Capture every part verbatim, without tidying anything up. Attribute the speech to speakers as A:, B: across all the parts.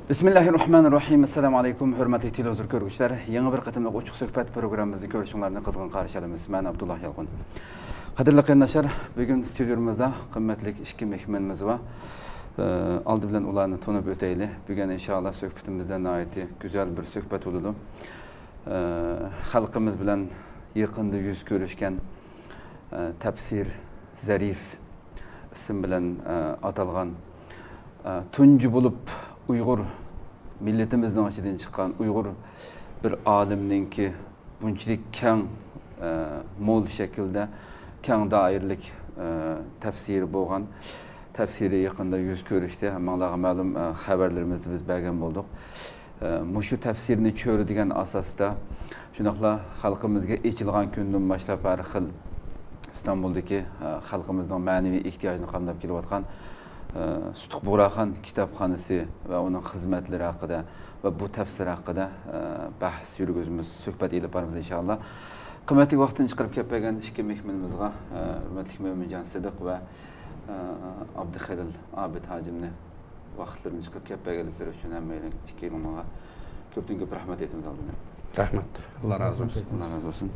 A: Bismillahirrahmanirrahim. Assalamu alaykum, hurmatli televizor ko'ruvchilar. Yangi bir qatimliq ochiq suhbat programmamizni ko'rishinglarni qizg'in qarshi olamiz. Men Abdullah Yalqin. Qadrli qarindoshlar, bugun studiyamizda qimmatli ikki mehmonimiz bor. Aldı bilan ularni tanib o'taylik. Bugun inshaalloh suhbatimizda nihoyatda go'zal bir suhbat bo'ladi. Xalqimiz bilan yaqinda yuz ko'rishgan tafsir zarif ism bilan atalgan tunji bo'lib Uyghur milletimizden içinden çıkan Uyghur bir alimninki bunçilik keng e, mol şekilde keng dairlik e, tefsiri boğan tefsiri yakında yüz görüşte hemen malum e, haberlerimizde biz belgen bulduk. E, Muşu tefsirini çöğrü diyen asasta şunakla halkımızga içilgan günden başlap her xil İstanbul'daki e, halkımızdan manevi ihtiyacını qamdap kelip atkan Sutuq Buraqan kitapxonasi va uning xizmatlari haqida va bu tafsir haqida bahs yurgizamiz, suhbat elib boramiz inshaalloh. Qimmatli vaqtini chiqarib kelgan ikki mehmonimizga hurmatli Mo'minjon Sidiq va Abduxalil Abid hojimni vaqtlarini chiqarib kelganliklari uchun hammalarga ikkilamga ko'pdan ko'p rahmat aytamiz oldindan.
B: Rahmat. Alloh razı olsun.
A: Alloh razı olsun.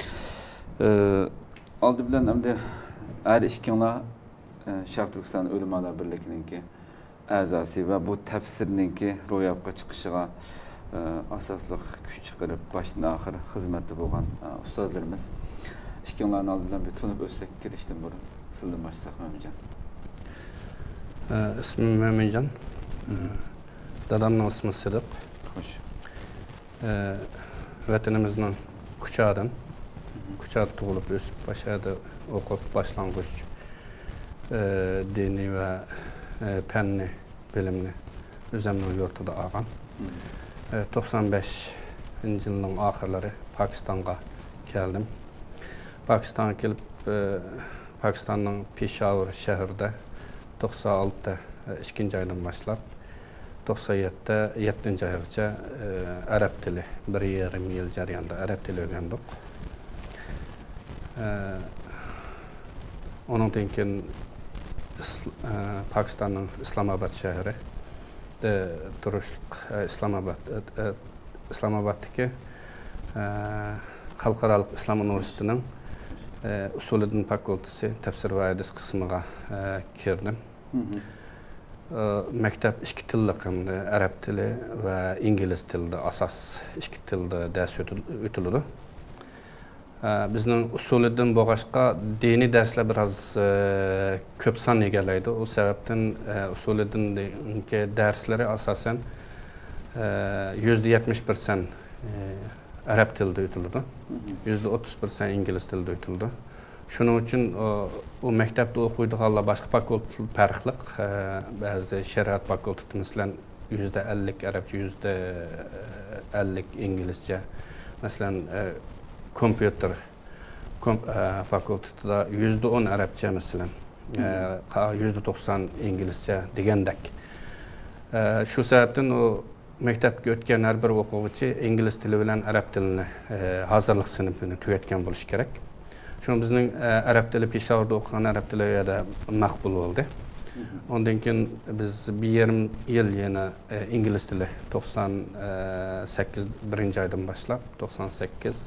A: Oldi bilan hamda har ikkilar Şarq Türkistan Ulamalar Birliği'ninki azası ve bu tefsirininki ro'yobga chiqishiga asosli kuch chiqarib başdan ahir xizmatda bo'lgan ustozlarimiz. Ikkilarning oldidan bir tunib o'tsak kirishdan burun sizdan başlasak Mo'minjon.
B: İsmim Mo'minjon. Dadamning ismi Sidiq.
A: Xo'sh.
B: Vatanimizning Kucha'dan. Kucha'da tug'ilib o'sib, Bashada o'qib boshlang'ich E, dini ve e, fenni bilimini özümün yurtuda algan. E, doksan beş yılının ahırları Pakistan'a geldim. Pakistan'a gelip e, Pakistan'ın Peshawar şehirde doksan altıda e, ikinci aydan başlap doksan yedide yedinci aygacha e, Arap dili bir yarım yıl jarayonida Arap dili öğrendik. E, Ondan keyin Pakistan'ın İslamabad şehri de turuşluq İslamabad İslamabad'daki Xalqaralıq İslam Üniversitesi'nin Usul Din Fakültesi tefsir ve hadis kısmına girdim. Mektep iki tilli, Arap dili ve İngiliz tilde asas iki tilde ders ötülüdü. Bizning usulidan bo'g'ashqa diniy darslar biroz ko'p son egallaydi. O sebepten usulidanki derslari asosan yüzde yetmiş %70% Arap tilida o'tiladi. yüzde otuz %30% ingliz tilida o'tiladi. Shuning uchun u maktabda o'qiydiganlar boshqa fakultet farqliq. Ba'zi shariat fakulteti masalan yüzde elli Arabcha, yüzde elli İngilizce. Masalan Kompüter kom, e, fakültetinde yüzde on Arapça mesela, e, yüzde doksan İngilizce degandek. E, şu sebepten o mektepke ötken her bir o'quvchi İngiliz dili bilan Arap dilini e, hazırlık sınıfını tugatgan bo'lishi kerak. Şunu bizning e, Arap dili Peshawarda o'qigan Arap dili da maqbul bo'ldi. Ondan keyin biz bir yarım yıl yana e, İngiliz dili doksan sakkiz birinci aydan başlap doksan sakkiz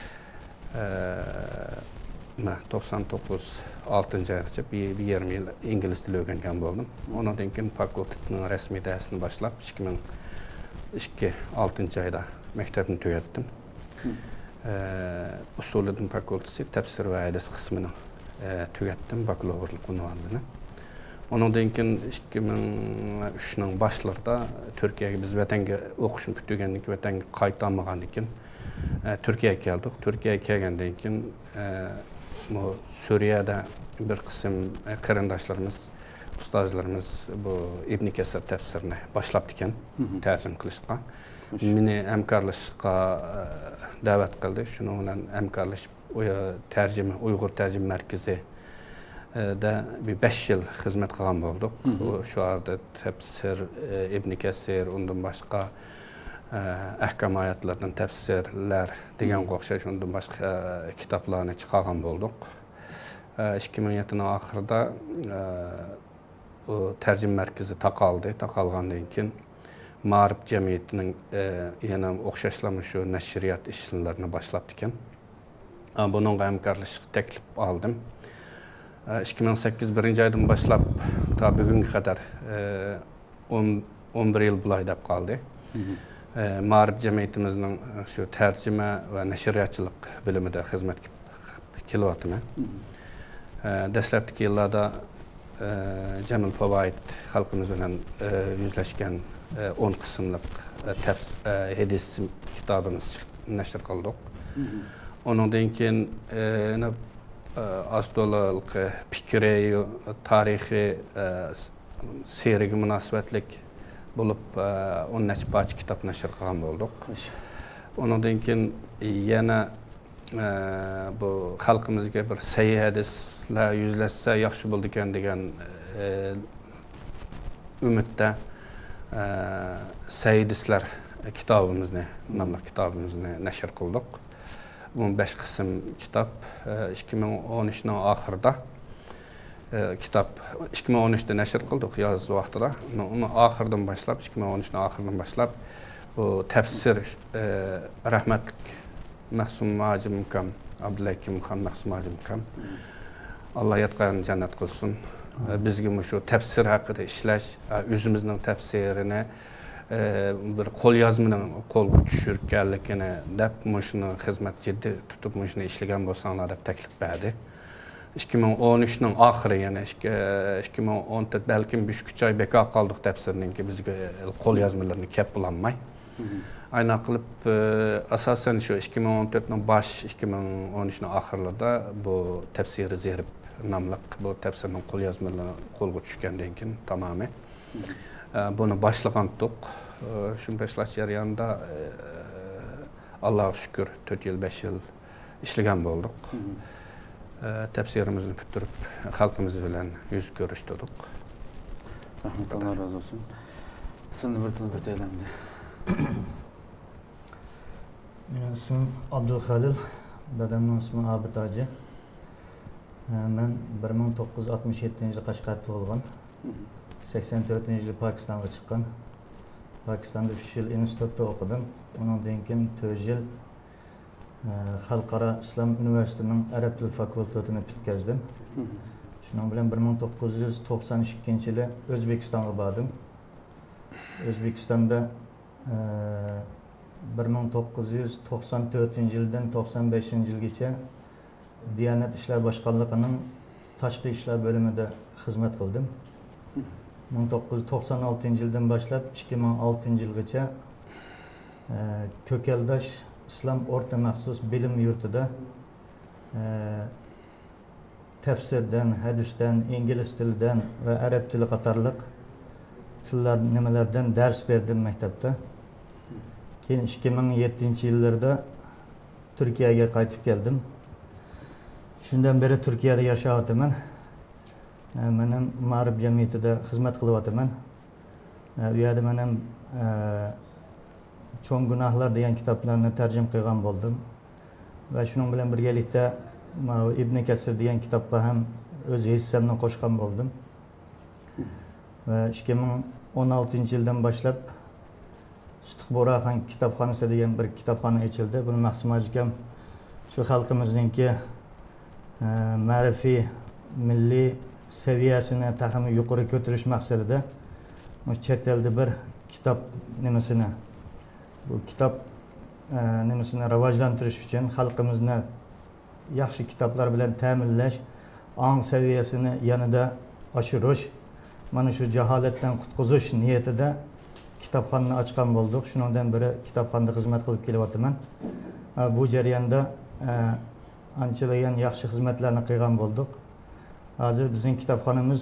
B: doksan dokuz altıncı aygacha bir, bir yarım yıl İngiliz dili öğrengen oldum. Ondan keyin fakultetning resmi dersini başlap ikki ming ikki altıncı ayda mektebini tugatdim. Usul Din Fakültesi tefsir ve hadis kısmını e, tugatdim bakalavurluk unvanını. Ondan keyin ikki ming uchning başlarında Türkiye'ye biz vatanga o'qishni bitigandik, vatanga qaytamagandan keyin Türkiye'ye geldik. Türkiye'ye gelgenden keyin bu Suriye'de bir kısım qarindoshlarimiz, ustozlarimiz bu İbn Kesir tefsirini başlap diken tercüme qilishga. Meni hamkorlashishga da'vat qildi. Shuning bilan hamkorlashib tercüme Uyg'ur tercüme merkezi da bir beş yıl xizmat qilgan bo'ldik. Shu yerda tefsir İbn Kesir undan boshqa ahkam oyatlardan tefsirler degan o'xshash undan boshqa kitoblarni chiqargan bo'ldik. ikki ming yettining oxirida o tercüme merkezi taqaldı. Taqalgandan keyin Ma'rif jamiyatining yana o'xshashlama shu nashriyat ishlarini boshlabdi ekan. Bununla hamkorlashishga taklif oldim. ikki ming sakkiz birinchi oydan boshlab ta bugunga qadar o'n bir yil bo'lay deb qoldi. Ma'rif jamiyatimizning shu tarjima va nashriyatchilik bilimida xizmat qilyapman. Dastlabki yillarda Jamil Favoid xalqimiz bilan yuzlashgan o'n qismliq hadis kitobimiz nashr qildik. Ondan keyin astolalik fikri, tarixiy seriga munosabatlik bo'lib o'n necha parcha kitob nashr qilgan bo'ldik. Ondan keyin yana bu xalqimizga bir sahih hadislar yuzlashsa yaxshi bo'ldi ekan degan umidda sahih hadislar kitobimizni, nomli kitobimizni nashr qildik. Bu besh qism kitob ikki ming o'n uchning oxirida kitob ikki ming o'n uchda nashr qildik yoz vaqtida. Uni oxiridan boshlab ikki ming o'n uchning oxiridan boshlab bu tafsir rahmatlik Mahsum Majim kam, Abdullakim Xon Mahsum Majim kam. Allah yatqan jannat qilsin. Bizga shu tafsir haqida ishlash, o'zimizning tafsirini bir qo'lyozmaning qo'lga tushirganligini deb shuni xizmat jiddiy tutib shuni ishlagan bo'lsanglar deb taklif berdi. ikki ming o'n uchning oxiri, ya'ni ikki ming o'n to'rt balkim besh uch oy bekor qoldik tafsirninki bizga qo'lyozmalarni kep bulanmay. Aynan qilib asosan shu ikki ming o'n to'rtning bosh, ikki ming o'n uchning oxirlarida bu tafsiri Zerib nomli bu tafsirning qo'lyozmalari qo'lga tushgandan keyin tamoman buni boshlagan edik. Shuni boshlash jarayonida Allohga shukr to'rt yil besh yil ishlagan bo'ldik. Tafsirimizni bitirib xalqimiz bilan yuz ko'rishdik.
A: Rahmat, Alloh razı olsun. Sizni bir tilib o'taylamdi.
C: Benim ismim Abdulhalil, dadamning ismi Abid Hoji. Men bir ming to'qqiz yuz oltmish yettinchi yil Qashqarda tug'ilgan. sakson to'rtinchi yili Pokistonga chiqqan. Pokistonda uch yil institutda o'qidim. Undan keyin to'rt yil Xalqaro Islom universitetining arab tili fakultetini bitkazdim. Shuning bilan bir ming to'qqiz yuz to'qson ikkinchi yili O'zbekistonga bordim. O'zbekistonda bir ming to'qqiz yuz to'qson to'rtinchi yildan to'qson beshinchi yilgacha Diyanet İşler Başkanlığı'nın tashqi ishlar bo'limida xizmat qildim. ming to'qqiz yuz to'qson oltinchi yildan boshlab ikki ming oltinchi yilgacha Ko'kaldosh Islom o'rta maxsus bilim yurtida tafsirdan, hadisdan, ingliz tilidan va arab tili qatorliq tillar nimalardan dars berdim maktabda. Keyin ikki ming yettinchi yillarda Turkiyaga qaytib keldim. Shundan beri Turkiyada yashayapman. Men ham Ma'rif jamiyatida xizmat qilyapman. Bu yerda men ham Cho'ng gunohlar degan kitoblarni tarjima qilgan bo'ldim. Va shuning bilan birgalikda Ibn Kasir degan kitobga ham o'z hissamni qo'shgan bo'ldim. Va ikki ming o'n oltinchi yildan boshlab Sutiqbo'raxon kitobxonasi degan bir kitobxona ochildi. Buni Mahsum akam shu xalqimizningki ma'rifiy milliy saviyasini taxmi yuqori ko'tarish maqsadida chet elda bir kitob nimasini bu kitob nimasini rivojlantirish uchun xalqimizni yaxshi kitoblar bilan ta'minlash, ong saviyasini yanada oshirish, mana shu jaholatdan qutqizish niyatida kitobxonni ochgan bo'ldik. Shundan beri kitobxonada xizmat qilib kelyapman. Bu jarayonda anchadan yaxshi xizmatlarni qilgan bo'ldik. Hozir bizning kitobxonamiz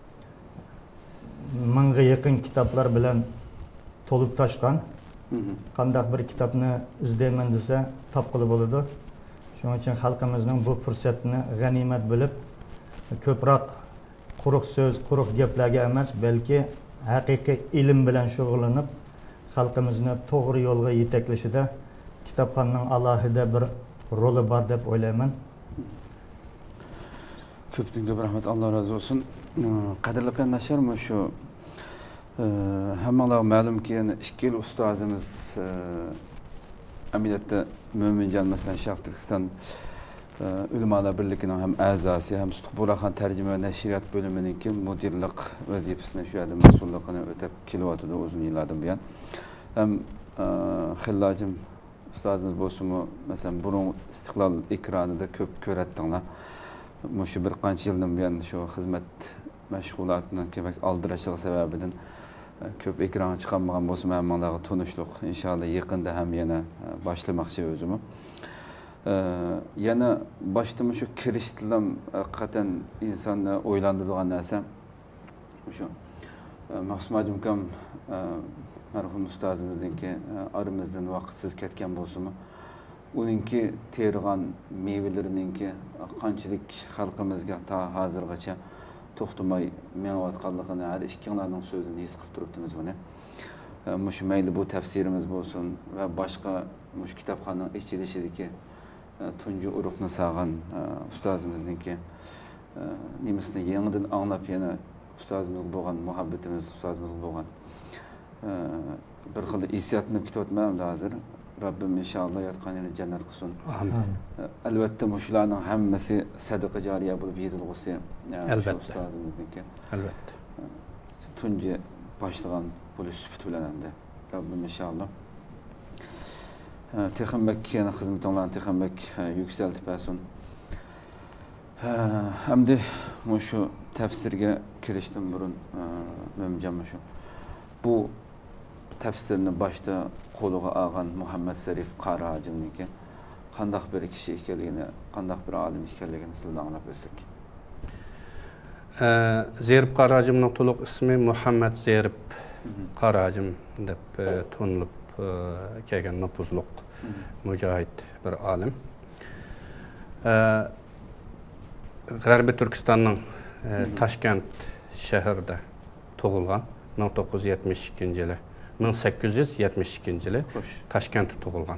C: mingga yaqin kitoblar bilan to'lib toshgan. Qanday bir kitobni izlayman desa topqili bo'ladi. Shuning uchun xalqimizning bu fursatni g'animat bilib, ko'proq quruq so'z, quruq gaplarga emas, balki haqiqiy ilm bilan shug'ullanib, xalqimizni to'g'ri yo'lga yetaklashida kitobxonning alohida bir roli bor deb o'ylayman.
A: Ko'pdan ko'p rahmat, Alloh razı olsun. Qadrli qarindoshlar, shu Hammalar ma'lum ki yani ikki yil ustozimiz ameliyatda Mo'minjon masalan Sharq Turkiston Ulamolar birligining ham a'zosi ham Suqbulaxon tarjima va nashriyat bo'limining mudirlik vazifasini shu yerda mas'ulligini o'tab kelyotdi uzun yillardan buyon. Ham Xillojim ustozimiz bo'lsa-mu, masalan, burun istiqlol ekranida ko'p ko'ratdinglar. Shu bir qancha yildan buyon shu xizmat mashg'ulotining kerak aldirashiga sababidan ko'p ekranga chiqmagan bo'lsa, hammalarga tanishlik inshaalloh yaqinda ham yana boshlamoqchi o'zim. Yana başlama şu kiriştilam hakikaten insanı oylandırdığı narsa şu Mahsum Hacımkam merhum ustazımızdan ki aramızdan vakitsiz ketken bolsumu onunki tergan meyvelerinin ki qanchalik xalqimizga ta hozirgacha to'xtamay menayotganligini har ikkilarning so'zini his qilib turibmiz buni. Mush mayli bu tafsirimiz bo'lsin va boshqa mush kitobxonaning ichilishidagi tunji urug'ni sağan ustozimizniki nimasini yangidan anglab yana ustozimizga bo'lgan muhabbatimiz, ustozimizga bo'lgan bir xil hissiyatni ketayotmayapti hozir. Rabbim inshaalloh yotgan yerni jannat qilsin. Amin. Albatta shularning hammasi sadaqa jariya bo'lib yezilg'usi.
B: Albatta.
A: Ustozimizniki.
B: Albatta.
A: Tunji boshlagan bo'lish sifati bilan hamda Rabbim inshaalloh Texambek yana xizmatlarni Texambek yükseltib bersin. Hamda shu tafsirga kirishdan burun Mo'minjon shu bu tafsirni boshda qo'liga olgan Muhammad Zarif Qari hojimniki qanday bir kishi ekanligini, qanday bir olim ekanligini sizdan anglab o'tsak.
B: Zarif Qari hojimning to'liq ismi Muhammad Zarif Qari hojim deb tanilib kelgan nopuzluq mujohid bir olim. G'arbiy Turkistonning Toshkent shahrida tug'ilgan ming to'qqiz yuz yetmish ikkinchi yili ming sakkiz yuz yetmish ikkinchi yili Toshkentda tug'ilgan.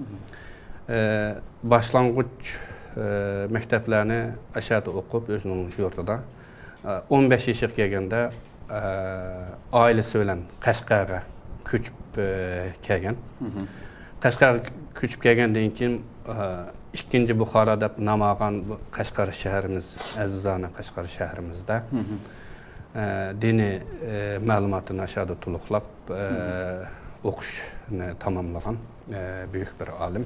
B: Boshlang'ich maktablarni ashada o'qib o'zining yurtida o'n besh yoshga kelganda oilasi bilan Qashqarga ko'chib kelgan. Qashqarga ko'chib kelgandan keyin ikkinchi Buxoro deb nom olgan Qashqar shahrimiz, azizona Qashqar shahrimizda diniy ma'lumotni ashada to'liqlab o'qishni tamomlagan buyuk bir olim.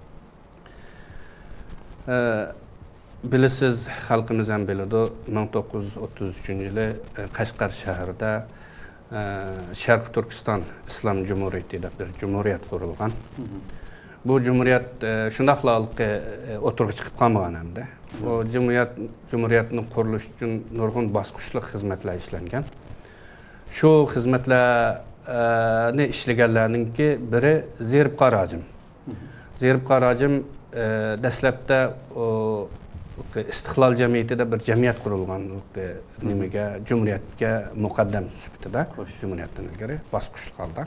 B: Bilasiz, xalqimiz ham biladi, ming to'qqiz yuz o'ttiz uchinchi yili Qashqar shahrida Sharq Turkiston Islom Cumhuriyeti deb bir cumhuriyet qurilgan. Bu cumhuriyet shundaqlarga o'tirg'i chiqib qolmagan hamda. Bu cumhuriyet cumhuriyetning qurilishi uchun nurg'un bosqichli xizmatlar ishlangan. Shu xizmatlarni ishlaganlarningki biri Zarif Qari hojim. Zarif Qari hojim dastlabda istiqlol jamiyatida bir jamiyat qurilgan nimaga cumhuriyetga muqaddam sifatida cumhuriyetdan ilgari bosqichli holda.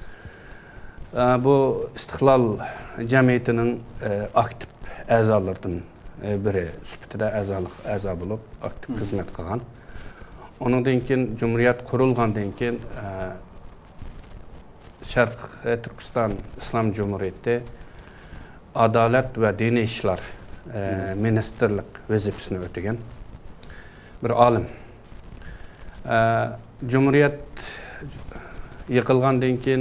B: Bu istiqlol jamiyatining aktiv a'zolaridan biri sifatida a'zolik a'zo bo'lib aktiv xizmat qilgan. Ondan keyin cumhuriyet qurilgandan keyin Sharq Turkiston Islom Cumhuriyeti Adalet ve Dini İşler Ministerlik vazifasini o'tagan bir olim. Cumhuriyet yiqilgandan keyin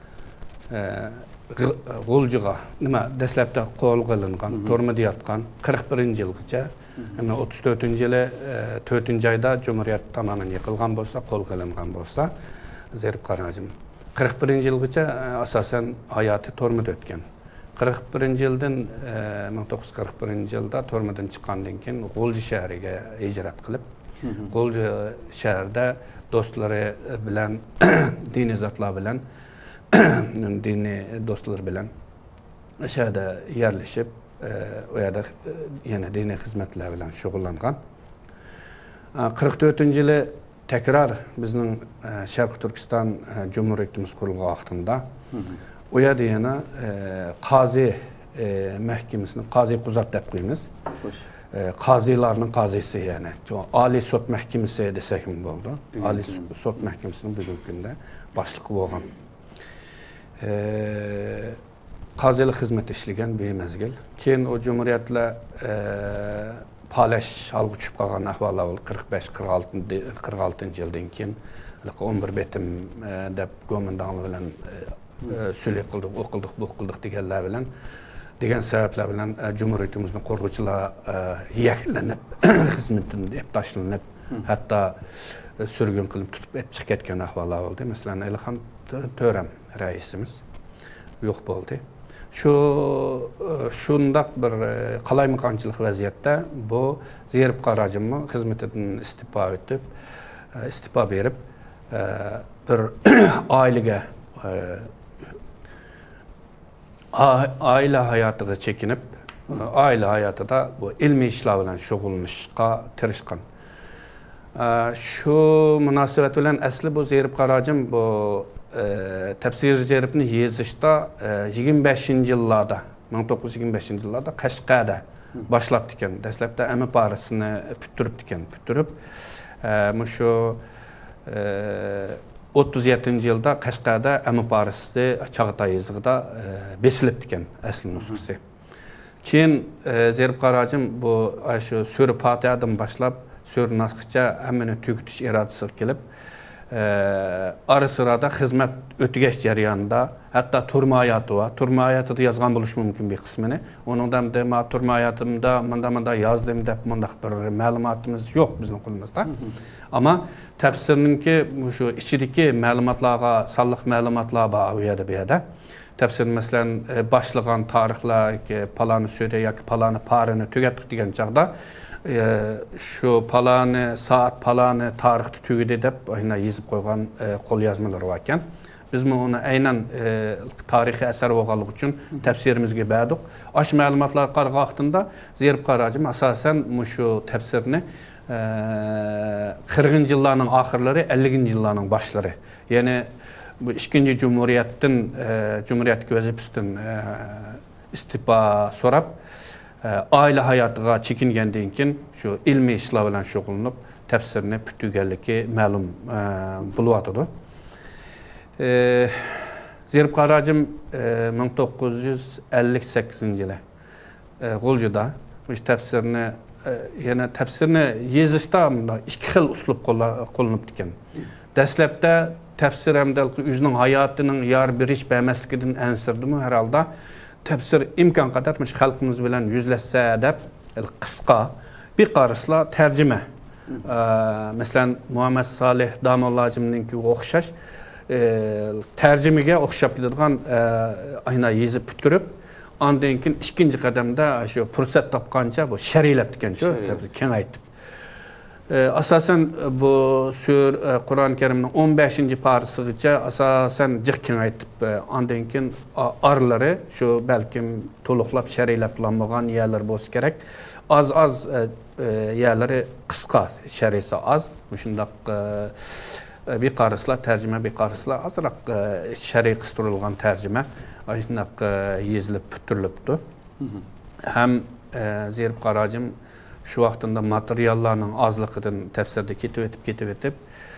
B: G'uljiga nima dastlabda qo'l qilingan, turmada yotgan qirq birinchi yilgacha, ana o'ttiz to'rtinchi yili to'rtinchi oyda Cumhuriyet tamamen yiqilgan bo'lsa, qo'l qilingan bo'lsa, Zarif Qari hojim qirq birinchi yilgacha asosan hayoti turmada o'tgan. qirq birinchi yildan ming to'qqiz yuz qirq birinchi yilda turmadan chiqqandan keyin G'ulji shahriga hijrat qilib, G'ulji shahrida do'stlari bilan diniy zotlar bilan diniy do'stlar bilan o'shada yerlashib, u yerda yana diniy xizmatlar bilan shug'ullangan. qirq to'rtinchi yili tekrar bizning Sharq Turkiston Cumhuriyetimiz qurilgan vaqtida u yerda yana qozi mahkamasini, qozi quzat deb qo'yamiz. qazilarning qazisi, yani Ali Sot Mahkemesi desek mi oldu? Ali Sot Mahkemesi'nin bugün günde başlık bo'lgan. Qazilik xizmat ishlagan bemezgil. Keyin o Cumhuriyatla palash algı tushib qolgan ahvollar bo'ldi. qirq besh qirq oltinchi yildan keyin o'n bir betim deb go'mindonlar bilan so'lay qildik, o'qildik, bu qildik deganlar bilan degan sabablar bilan Cumhuriyatimizning qo'rg'uvchilari yaklanib, xizmatdan ep tashlanib, hatto surgun qilib tutib ep chiqib ketgan ahvollar bo'ldi. Masalan, Elxon To'ram raisimiz yo'q bo'ldi. Şu şundaq bir qalaymiqanchilik vaziyatda bu Zerib Qarajimni xizmetidan istifa etib, istifa berib bir ailega aile hayotiga chekinib, aile hayotida bu ilmiy ishlar bilan shug'ullanishga tirishgan. Şu munosabat bilan asli bu Zerib Qarajim bu Tafsir Zeribni yezishda yigirma beshinchi yillarda, ming to'qqiz yuz yigirma beshinchi yillarda Qashqada boshlab ekan. Dastlabda Ami Parisini puturib ekan, puturib, shu o'ttiz yettinchi yilda Qashqada Ami Parisni Chag'atay yezig'ida besilib ekan asl nusxasi. Keyin Zerib Qarajim bu shu Sura Fotihadan boshlab Sura Nasxgacha hammani tugutish irodasiga kelib, ara sırada xizmat o'tgash jarayonida hatto turma hayoti va turma hayotida yozgan bo'lish mumkin bir qismini. Onundan da ma turma hayotimda manda manda yozdim deb mundaq bir ma'lumotimiz yo'q bizning qo'limizda. Ammo tafsirninki shu ichidagi ma'lumotlarga, sonliq ma'lumotlar bor u yerda bu yerda. Tafsir masalan boshlangan tarixlar, palani sura yoki palani parini tugatdik degan chaqda şu palani saat palani tarixda tugidi deb aynan yozib qo'ygan qo'lyozmalar bor ekan. Biz onu aynan tarixiy asar bo'lganligi uchun tafsirimizga berdik. Ash ma'lumotlar qarag'aqtında Zerib Qarajim asosan shu tafsirni qirqinchi yillarning oxirlari, ellinchi yillarning boshlari. Ya'ni bu ikkinchi Cumhuriyatdan Cumhuriyatga vazifasidan istifa so'rab aile hayotiga chekingandan keyin shu ilmiy ishlar bilan shug'ullanib tafsirni putuganligi ma'lum bo'lyotdi. Zerib Qarajim ming to'qqiz yuz ellik sakkizinchi yili G'uljida bu tafsirni yana tafsirni yezishda ikki xil uslub qo'llanib ekan. Dastlabda tafsir hamda o'zining hayotining yor berish bermasligidan ansirdimi herhalde. Tafsir imkon qadar xalqimiz bilan yuzlashsa deb qisqa bir qarashla tarjima. Masalan, Muhammad Salih Damollajimninki o'xshash tarjimaga o'xshab ketadigan ayna yezib bitirib, ondan keyin ikkinchi qadamda shu fursat topgancha bu shariylab degancha kengaytib. Asasen bu sur Kur'an-ı Kerim'nin o'n beshinchi parasigacha asasen jiq kengaytib, ondan keyin arlari shu balkim to'liqlab shariylablanmagan yerlar bo'lsa kerak. Az az yerlari qisqa, sharisi az. Shundaq bir qarasla tarjima, bir qarasla azroq shariy qistirulgan tarjima shundaq yezilib bitirilibdi. Ham Zerib Qarajim şu vaqtında materiallarning ozligidan tafsirda ketib o'tib ketib o'tib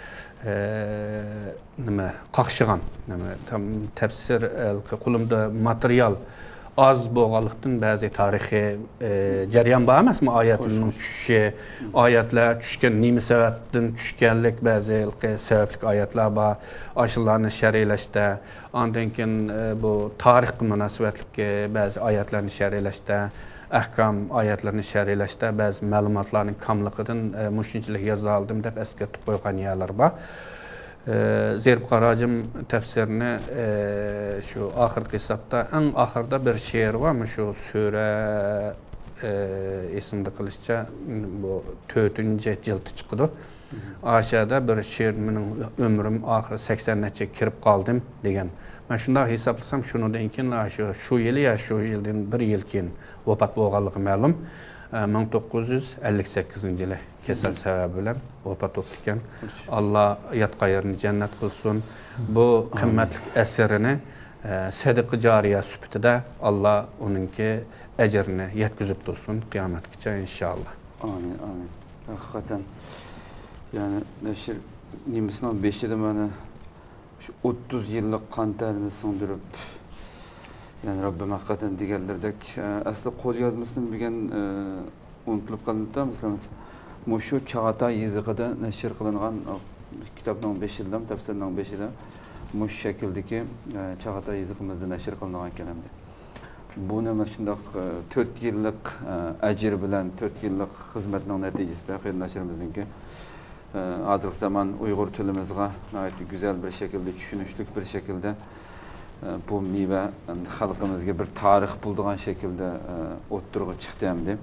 B: nima qaqshigan, nima tafsir qo'limda material az bo'lganlikdan ba'zi tarixiy jarayon bor emasmi? Oyatlarning tushishi, oyatlar tushgan nima sababdan tushganlik, ba'zi sababli oyatlar bor. Ashlarni shariylashda, ondan keyin bu tarixga munosabatli ba'zi oyatlarni shariylashda, ahkam oyatlarni shariylashda ba'zi ma'lumotlarning kamligidan mushunchalik yoza oldim deb eslatib qo'ygan yerlar bor. Zerib Qarajim tafsirini şu oxirgi hisobda eng oxirda bir she'r var, shu sura esimda qilishcha bu to'rtinchi jildi chiqdi. Aşağıda bir she'r mening umrim oxir saksongacha kirib qoldim degan. Ben shunday hisoblasam shundan keyin shu shu yil ya shu yildan bir yil keyin vafot bo'lganligi ma'lum. ming to'qqiz yuz ellik sakkizinchi yili kasal sababi bilan vafot etgan. Alloh yotgan yerini jannat qilsin. Bu qimmatli eserini sədaqə cariyə sübutida Allah onunki əcrini yetkizib dursun qiyomatgacha inşallah.
A: Amin, amin. Hakikaten yani neşir nimesinden beşide bana şu otuz yıllık kan terini sındırıp yani Rabbim hakikaten diğerlerdek aslı kol yazmasını bir gün unutulup kalındı da mesela Muşu Çağatay yazıqıda neşir kılınan kitabının beş yıldan tefsirinin beş yıldan muş şekildeki Çağatay yazıqımızda neşir kılınan kelamda. Bu ne şundaq dört yıllık əcir bilen dört yıllık hizmetinin neticesinde xeyirdaşlarımızınki hazırlık zaman Uygur tülümüzge güzel bir şekilde, düşünüşlük bir şekilde bu meyve halkımızga bir tarih bulduğun şekilde oturuğa çıktı hem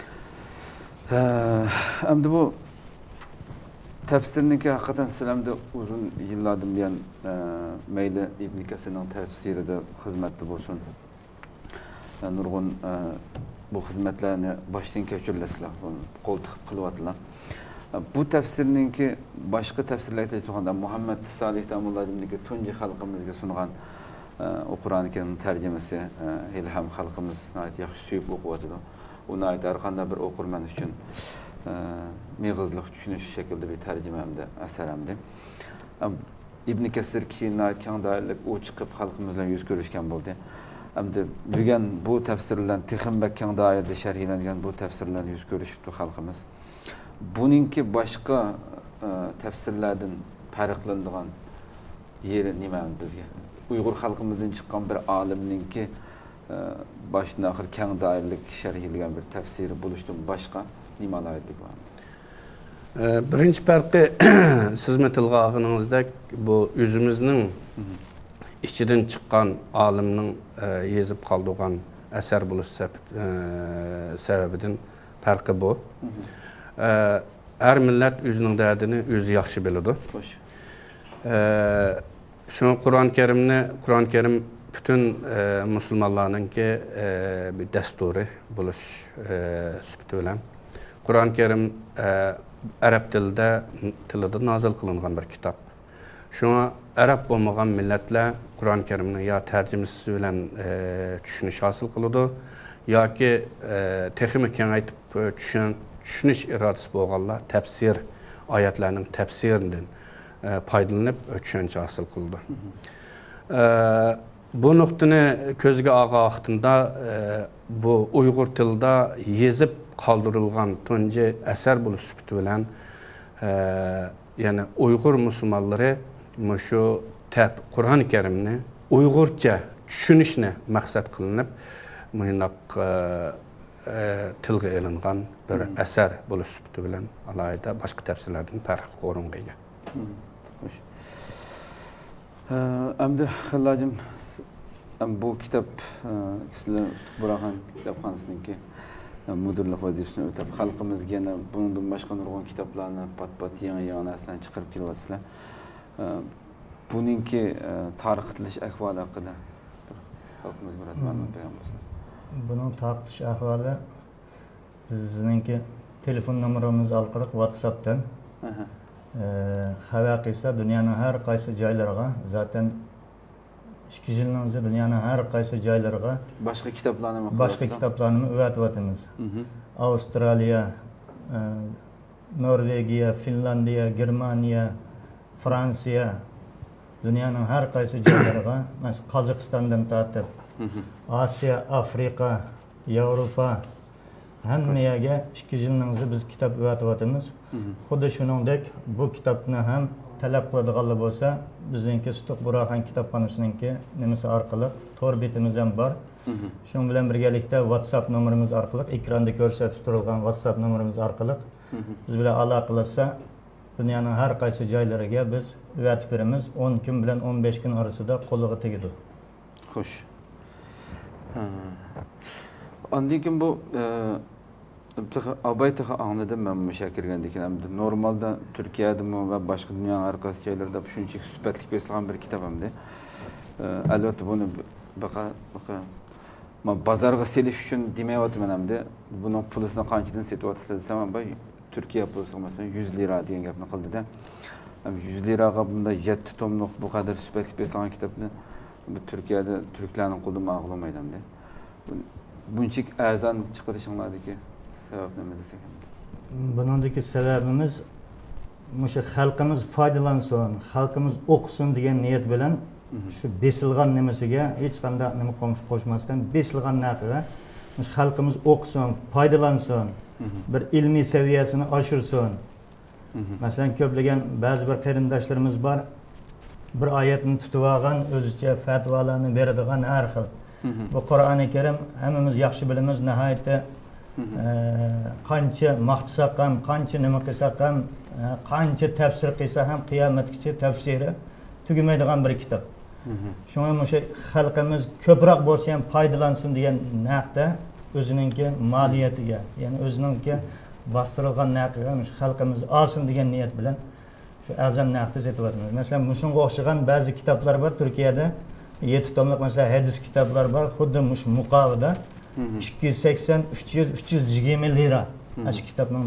A: hem de bu tefsirindeki hakikaten söylemde uzun yıllardan bilen Meyli İbn Kesir'nin tefsiri de hizmetli olsun. Nurgun bu hizmetlerini baştan keçirlesler, koltuk kılvatlar. Bu tefsirininki başka tefsirlerde tuğanda Muhammed Salih Damullah'daki tunci halkımızga sunulan o Kur'an-ı Kerim'in tercümesi ilham halkımız nayet yaxşı suyup okuvatıdı. O nayet arkanda bir okurman için meyğizlik düşünüş şekilde bir tercümemde, eseremdi. İbn Kesir ki nayet kan dairlik o çıkıp halkımızla yüz görüşken buldu. Hem de bugün bu tefsirlerden texim bekkan dairde şerhilengen bu tefsirlerden yüz görüşüptü halkımız. Bununki başka tefsirlerden farklandığan yeri nime'nin bizge? Uygur halkımızdan çıkan bir alimninki başına ahir kan dairlik şerhilengen bir tefsiri buluştuğum başka nime'laydık var mı?
B: Birinci farkı siz tilga ağınınızda bu yüzümüzün İçidən çıxan alimnin yazıb qaldığan əsər buluş səbəbidən fərqi bu. Hər millət özünün dərdini özü yaxşı bilir. Şu Kur'an-ı Kerim'ni, Kur'an-ı Kerim bütün Müslümanların ki bir dəsturi buluş sübütü olan. Kur'an-ı Kerim Ərəb dildə tilində nazil qılınan bir kitab. Şuna Ərəb olmayan millətlə Kur'an-ı Kerim'nin ya tərcümesi ilə e, düşünüş hasıl kılıdı, ya ki e, teximi kengaytıb düşün, düşünüş iradesi boğanlar təfsir ayətlərinin təfsirindən e, paydalanıb düşünce hasıl kıldı. E, bu nöqtəni közgə ağa vaxtında e, bu Uygur tildə yazıb kaldırılған tunci əsər buluş sübütü ilə e, yani Uygur Müslümanları şu Kur'an-ı Kerim'ni Uygurca düşünüşne maksat kılınıp mühinnaq tilgə elinğan bir əsər buluş sübütü bilen alayda başka tefsirlerden farklı orunğayga.
A: Hoş. Əmdi Xillacım, bu kitap sizler üstük bırakan kitapxanasındaki müdürlük vazifesini ötüp halkımız gene bunun başka nurgun kitaplarını pat pat yeni yeni aslan çıkarıp kilvatsızlar. Bununki tarih qilish ahvoli haqida xalqimiz bir ma'lumot bergan bo'lsin.
C: Bunun tarih qilish ahvoli bizningki telefon nomerimiz orqali WhatsApp'dan xabar qilsa dunyoning har qaysi joylariga zaten ikki yilning o'zi dunyoning har qaysi joylariga
A: boshqa kitoblarni
C: boshqa kitoblarni o'rgatyapmiz. Avstraliya, Norvegiya, Finlandiya, Germaniya, Fransiya, dünyanın her qaysi joylariga, mesela Qozog'istondan tortib, Osiyo, Afrika, Yevropa hamma yerga ikki yilning o'zi biz kitob o'rgatyapmiz. Xuddi shuningdek bu kitobni ham talab qiladiganlar bo'lsa, bizningki Stuq Buraxan kitobxonasiningki nimasi orqali tor betimiz ham bor. Shuning bilan birgalikda WhatsApp nomerimiz orqali ekranda ko'rsatib turilgan WhatsApp nomerimiz orqali biz bilan aloqa qilsa dünyanın her qaysi joylariga biz o'rgatib beramiz. o'n kun bilan o'n besh kun orasida qo'liga tegadi.
A: Xo'sh. Ondan keyin bu albayta anladım ben bu şekilde hem normalde Türkiye'de ve başka dünyanın her qaysi joylarida shunchalik sifatli berilgan bir kitap hamda. Albatta buni baqa baqa men bozorga selish uchun demayapman hamda bunun pulisini qanchadan setyapsiz desam ben Türkiye pulusi mesela yüz lira degan gapni qildi-da. yüz liraga bunda yetti tomliq bu kadar sifatli berilgan kitobni bu Türkiye'de Türklerin kulu mağlumaydı. Bunçik ezan çıkarışınlardaki sebep ne desek?
C: Bunundaki sebebimiz Muşu halkımız faydalansın, halkımız okusun diyen niyet bilen şu besilgan nimesiga hiç qanday nima qo'shmasdan besilgan naqiga mush halkımız okusun, faydalansın, bir ilmiy seviyesini aşırsın. Mesela köplagan ba'zi bir qarindoshlarimiz bor, bir oyatni tutib olgan, o'zicha fatvolarni beradigan har xil. Bu Qur'oni Karim hammamiz yaxshi bilamiz, nihoyatda qancha maqtasak ham, qancha nima qilsak ham, qancha tafsir qilsa ham qiyomatgacha tafsiri tugamaydigan bir kitob. Şuna o'sha xalqimiz ko'proq bo'lsa ham foydalansın degan naqda o'zininki maliyatiga, ya'ni o'zininki bostirilgan naqiga xalqimiz olsin degan niyat bilan shu azam naqda setyapmiz. Masalan, shunga o'xshagan ba'zi kitoblar bor Turkiyada, yetti tomlik masalan hadis kitoblar bor, xuddi mush muqovida ikki yuz sakson uch yuz uch yuz yigirma lira. Shu kitobning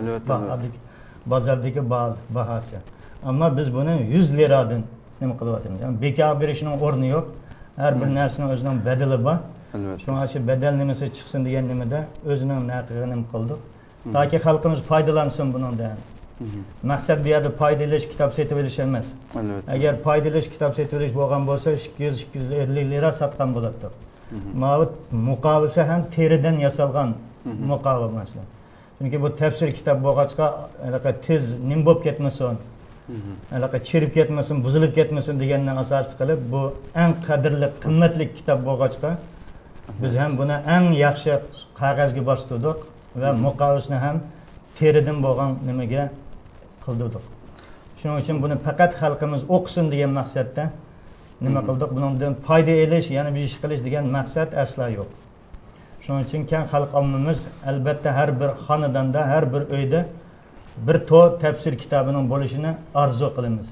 C: bozordagi bahosi. Ammo biz buni yuz liradan nima qilyapmiz? Yani bekor berishning o'rni yo'q. Har bir narsaning o'zining bedeli bor. Shunga shu bedel nimasi chiqsin degan nimada o'zining naqiga nima qildik. Toki xalqimiz foydalansın bundan. Maqsad bu yerda foydalash kitob setib olish emas. Agar foydalash kitob setib olish bo'lgan bo'lsa ikki yuz ikki yuz ellik lira sotgan bo'lardi. Mavut muqovisi ham teridan yasalgan muqovi masalan. Chunki bu tafsir kitob bo'lg'achqa anaqa tez nim bo'lib ketmasin. Anaqa chirib ketmasin, buzilib ketmasin degandan asos qilib bu eng qadrli, qimmatli kitob bo'lg'achqa biz ham buni eng yaxshi qog'ozga bostirdik va muqovisini ham teridan bo'lgan nimaga qildik. Shuning uchun buni faqat xalqimiz o'qisin degan maqsadda nima qildik? Bundan foyda elish, yana bir ish qilish degan maqsad asla yo'q. Shuning uchun keng xalq ommamiz albatta har bir xonadonda, har bir uyda bir to tafsir kitobining bo'lishini orzu qilamiz.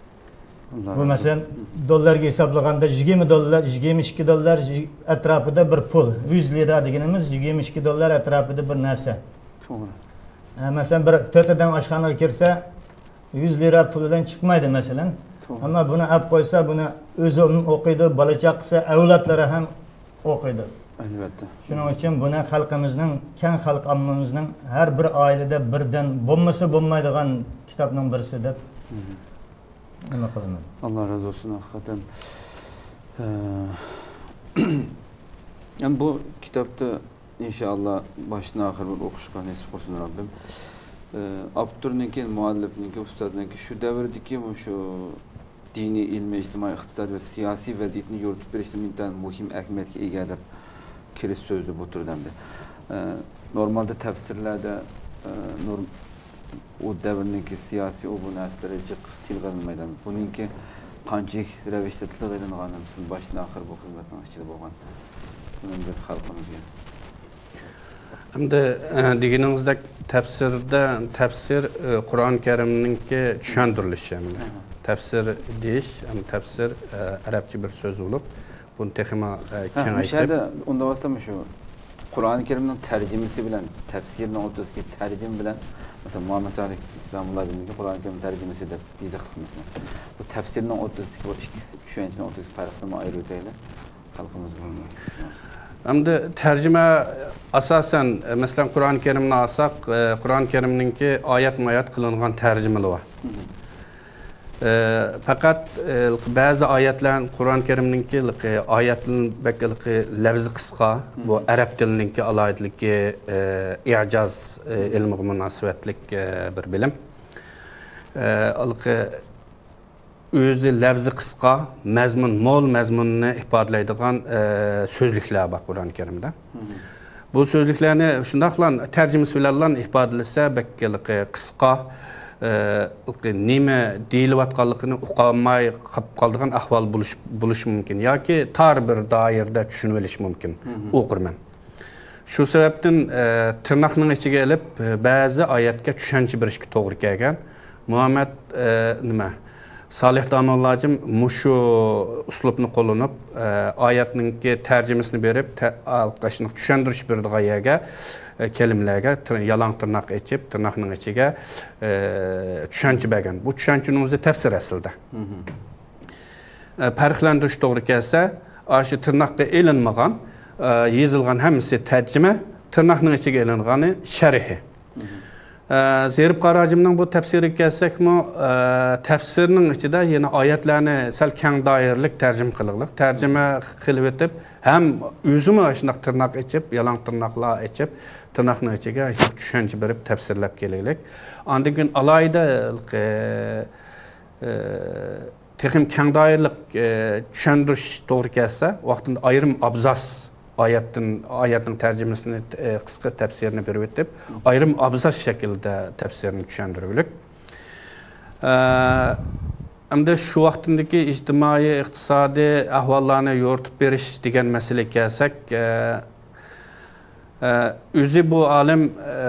C: Bu masalan dollarga hisoblaganda yigirma dollar, yigirma ikki dollar atrofida bir pul, yuz lira deganimiz yigirma ikki dollar atrofida bir narsa. To'g'ri. Masalan bir to'rtadan oshxonaga kirsa yuz lira pulidan chiqmaydi masalan. Ammo buni olib qo'ysa, buni o'zi o'qiydi, bola chaqasi, avlodlari ham o'qiydi.
A: Albatta.
C: Shuning uchun buni xalqimizning, keng xalq ommamizning har bir oilada birdan bo'lmasa bo'lmaydigan kitobning birisi deb nima qilaman.
A: Allah razı olsun hakikaten. Yani bu kitapta inşallah başına ahir bir okuşka nasip olsun Rabbim. Abdur'unki, muallif'ninki, ustaz'ninki şu devirdeki şu dini, ilmi, ictimai, iqtisadi ve siyasi vaziyetini yoritib berishda mintan muhim ahamiyatga ega deb kirish so'zdi bu turdamda. Normalde tafsirlarda norm o devirninki siyasi o bu narsalar jiq tilg'anmaydi. Buningki qanchalik ravishda tilg'anganini siz boshdan oxir bu xizmatning ichida bo'lgan. Buni bir xalqimizga.
B: Hamda deganingizdek tafsirda tafsir Qur'on Karimninki tushuntirilishi hamda. Tafsir deyish, ham tafsir arabcha bir so'z bo'lib, buni texma kengaytirib.
A: O'shada unda bo'lsam shu Qur'oni Karimning tarjimasi bilan tafsirning o'rtasidagi tarjim bilan mesela Muhammed Salih Damulladinki Qur'oni Karim tarjimasi deb izoh qilmoqchiman. Bu tafsirning o'rtasidagi bu ikki tushunchaning o'rtasidagi farqni ayirib o'taylik. Xalqimiz bunu.
B: Hamda tarjima asosan masalan Qur'oni Karimni olsak, Qur'oni Karimninki oyat-mayat qilingan tarjimalar bor. Fakat bazı ayetlerin Kur'an-ı Kerim'ninki ayetlerin belki lafzı kısa bu Arap dilininki alayidliki i'caz ilmi münasebetlik bir bilim. Özü lafzı kısa, mezmun, mol mezmununu ifadələydiğən sözlüklər var Kur'an-ı Kerim'de. Bu sözlüklerini şundaqla tərcümesi bilan ifadələsə belki kısa nima deyilayotganligini uqolmay qolib qolgan ahvol bo'lish bo'lishi mumkin yoki tar bir doirada tushunib olish mumkin o'qirman. Shu sababdan tirnoqning ichiga olib ba'zi oyatga tushuncha berishga to'g'ri kelgan. Muhammad nima Salih Damulladin mushu uslubni qo'llanib oyatningki tarjimasini berib alqashni tushuntirish berdigan yerga kelimelerge yalan tırnak içip tırnakның içige tushuncha bergan. Bu tushunchaning o'zi tafsir aslida. farqlantirish to'g'ri kelsa, shu tirnoqqa elinmagan, yozilgan hammasi tarjima, tirnoqning ichiga elingani sharhi. Zerib Qarajimning bu tafsiriga kelsak-mi, tafsirning ichida yana oyatlarni sal keng doiralik tarjima qiliqliq, tarjima qilib o'tib, ham o'zimi shunday tirnoq ichib, yalang tirnoqlar ichib, tirnoqning ichiga tushuncha berib tafsirlab kelaylik. Ondan keyin alayda texim keng doiralik tushundirish to'g'ri kelsa, vaqtida ayrim abzas oyatning oyatning tarjimasini qisqa tafsirini berib o'tib, ayrim abzas shaklda tafsirini tushundiraylik. Hamda shu vaqtdagi ijtimoiy, iqtisodiy ahvollarni yo'ritib berish degan masalaga kelsak, o'zi bu olim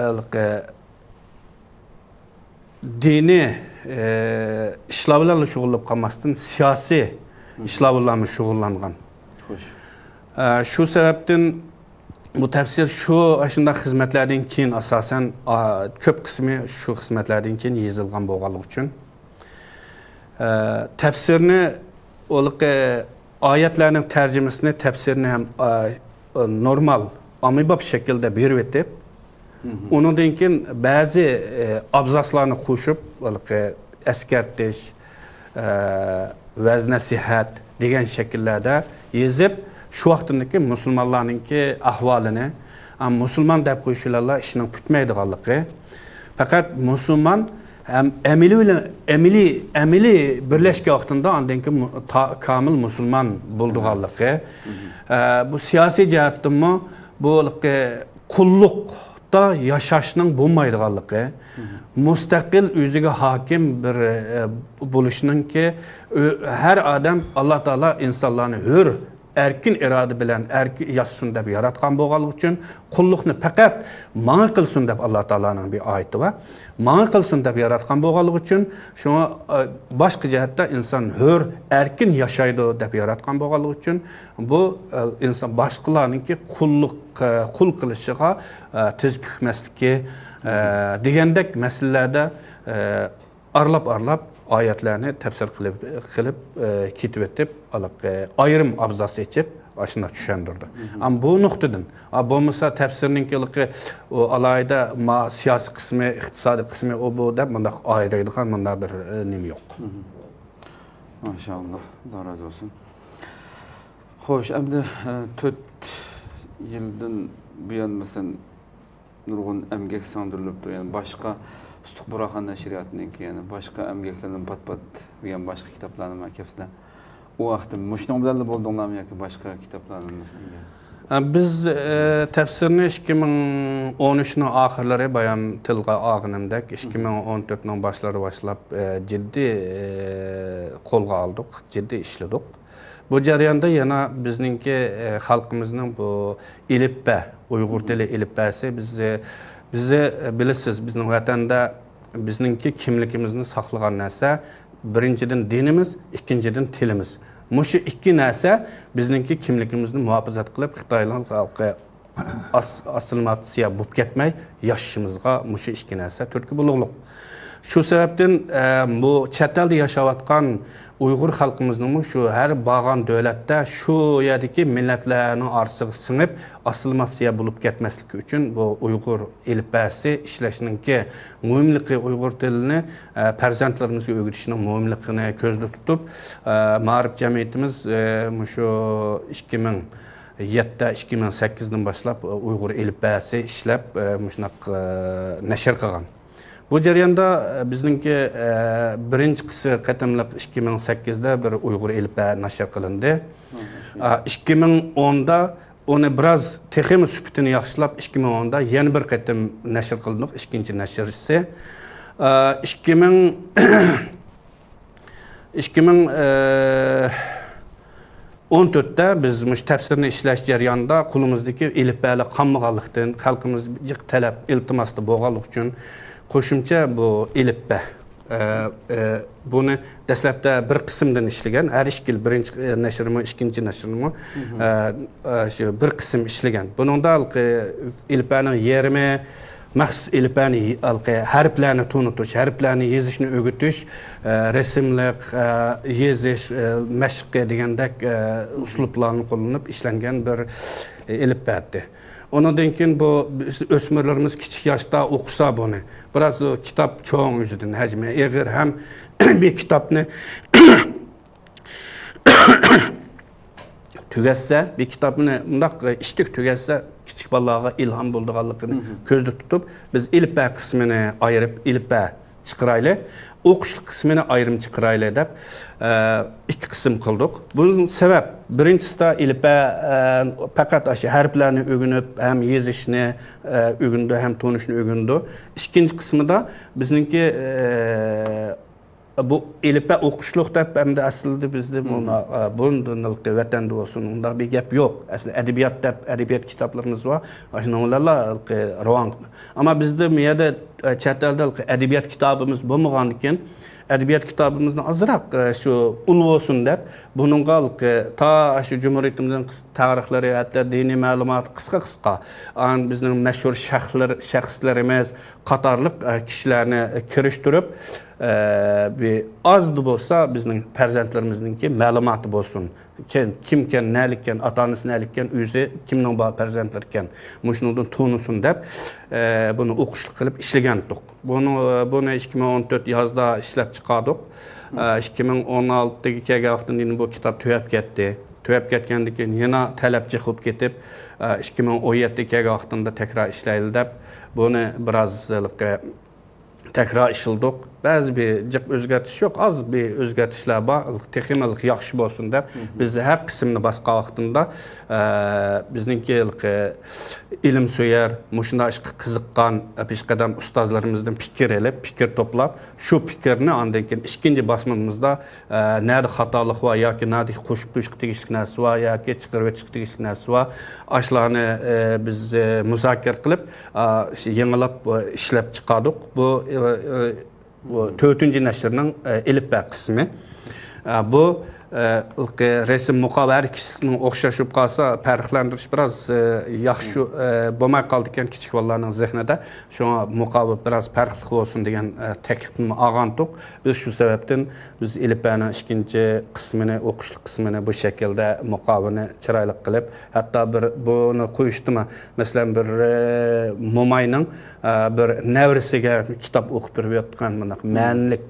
B: diniy ishlar bilan shug'ullanib qolmasdan siyosiy ishlar bilan shug'ullangan. Şu sebepten bu tefsir şu aşında hizmetlerden keyin asasen köp kısmı şu hizmetlerden keyin yazılgan bolğanlyk üçün tefsirini oluq ayetlerinin tercümesini tefsirini hem normal amibab şekilde berip etip onundan keyin bazı abzaslarını qo'shib oluq eskertish, vaz nasihat degan shakllarda yazib şu vaqtındaki musulmonlarninki ahvolini, am musulmon deb qo'yishlarla ishning bitmaydiganligi. Faqat musulmon ham amili bilan amili amili birlashgan vaqtida ondan keyin komil musulmon bo'ldiganligi. Bu siyosiy jihatdanmi bu qulluqda yashashning bo'lmaydiganligi, mustaqil o'ziga hokim bir bo'lishninki har odam Alloh taolo insonlarni hur erkin irade bilen erkin yaşsın deb yaratgan bolğanlyk üçün qulluqni faqat mağa qilsin deb Allah Taala'nın bir ayeti var. Mağa qilsin deb yaratgan bolğanlyk üçün şuna başqa jihatda insan hür erkin yaşaydı deb yaratgan bolğanlyk üçün bu insan başqalarınki qulluq qul qilishiga tiz bükməsligi degandek məsələlərdə arlap arlap ayetlerini tefsir qilib qilib ketib etib, ayrim abzas seçib aşına tushundirdi. Ama bu nuqtadan, bo'lmasa tefsirninki o alayda ma siyasi qismi, iqtisodiy qismi o bu deb bunda ayrıydigan bunda bir nim yo'q.
A: Maşallah, Allah razı olsun. Xo'sh, endi to'rt yildan buyon masalan nurg'un emgak singdirilibdi, yani boshqa Ustuq Buraxan nashriyatininki, yani başka emgeklerden pat-pat degan başka kitaplarni maktabda o vaqtda mushning bilan bo'ldinglarmi yoki boshqa kitaplarni mesela?
B: Biz e, tefsirini ikki ming o'n uchning oxirlari bayan tilga olganimdek ikki ming o'n to'rtning boshlari boshlab e, ciddi e, qo'lga oldik, ciddi ishladik. Bu jarayonda yana bizningki e, xalqimizning bu ilibba, Uyg'ur tili ilibbasi bizni bizi bilasiz, bizning vatanda bizningki kimligimizni saqlagan narsa birinchidan dinimiz, ikkinchidan tilimiz. Mushu ikki narsa bizningki kimligimizni muhofazat qilib Xitoyning xalqi assimilyatsiya bo'lib ketmay yashashimizga mushu ikki narsa turtki bo'lug'liq. Shu sababdan bu chet elda yashayotgan Uyg'ur xalqimizning shu har bo'lgan davlatda shu yerdagi millatlarning orasiga singib assimilyatsiya bo'lib ketmasligi uchun bu Uyg'ur ilbasi ishlashiningki muhimligi, Uyg'ur tilini farzandlarimizga o'rgatishning muhimligini ko'zda tutib, ma'rif jamiyatimiz shu ikki ming yetti ikki ming sakkizdan boshlab Uyg'ur ilbasi ishlab shunaq nashr qilgan. Bu jarayonda bizningki birinchi qismi qatimliq ikki ming sakkizda bir Uyg'ur ilba nashr qilindi. ikki ming o'nda onu biraz texnik sübutini yaxshilab ikki ming o'nda yana bir qatim nashr qildik, ikkinchi nashrisi. ikki ming o'n to'rtda biz mush tafsirni ishlash jarayonida qo'limizdagi ilibali qolmaganlikdan xalqimiz talab iltimosda bo'lganlik uchun qo'shimcha bu ilibba buni dastlabda bir qismdan ishlagan, har ikki yil birinchi nashrimi, ikkinchi nashrimi shu bir qism ishlagan. Buningda ilibbaning yarmi maxsus elpani harflarni tunutish, harflarni yezishni o'rgatish, rasmlik, yezish, mashq degandek uslublarni qo'llanib ishlangan bir elpadi. Ondan keyin bu o'smirlarimiz kichik yoshda o'qisa buni, biroz kitob cho'ng o'zidan hajmi eg'ir ham bir kitobni tugatsa, bir kitobni undaq ishtik tugatsa, kichik bolalarga ilhom bo'lganligini ko'zda tutib, biz ilpa qismini ayirib ilpa chiqarayli, o'qish qismini ayirib chiqarayli deb ikki qism qildik. Bunun sabab birinchisi ilpa faqat o'sha harflarni o'rganib, ham yezishni o'rgandi, ham tonishni o'rgandi. Ikkinchi qismida bizningki bu ilpa o'qishliq deb hamda aslida bizda bundanlık vatanda olsun, unda bir gap yo'q. Aslida adabiyot deb adabiyot kitoblarimiz bor. O'shalarla ravon. Ammo bizda bu yerda chet elda adabiyot kitobimiz bo'lmagan ekan, adabiyot kitobimizni azroq shu ul olsun deb buningga ta shu jumhuriyatimizning tarixlari, hatto diniy ma'lumot qisqa-qisqa, an bizning mashhur shaxslar, shaxslarimiz qatorliq kishilarni kirishtirib, bir az da bo'lsa bizning farzandlarimizninki ma'lumoti bo'lsin. Kim ekan, nalik-ekan, ota-onasi nalik-ekan, o'zi kimning bor farzandlari ekan, mushundan to'nisin deb buni o'qishlik qilib ishlagan edik. Buni buni ikki ming o'n to'rt yozda ishlab chiqardik. ikki ming o'n oltiga kelgan vaqtda bu kitob tugab ketdi. Tugab ketgandan keyin yana talabchi qilib ketib, ikki ming o'n yettiga kelgan vaqtda takrar ishlaydi deb buni biroz tekrar işildik. Bazı bir cık özgərtiş yok, az bir özgərtişlər var. Teximlik yaxşı olsun deb biz hər qismini basqa vaxtında bizninki ilim söyər, muşunda qiziqqan pişqədəm ustazlarımızdan fikir elib, fikir toplab, şu fikirni andan keyin ikinci basmamızda nədə xatalıq var, yoki nədə qoşuq-qoşuq tegishlik nəsi var, yoki chiqirib-chiqib tegishlik nəsi var, aşlarını biz müzakirə qilib, yengilab ishlab chiqardik. Bu to'rtinchi nashrning elpa qismi. Bu resim muqobil kishisining o'xshashib qolsa, farqlantirish biroz yaxshi bo'lmay qoldi ekan kichik bolalarning zehnida. Shunga muqobil biroz farqli bo'lsin degan taklifni olgandik. Biz shu sababdan biz elpaning ikkinchi qismini, o'qishlik qismini bu shaklda muqobilni chiroyli qilib, hatto bir buni qo'yishdimi, masalan bir mo'mayning bir navrisiga kitob o'qib berayotgan bunaqa ma'nilik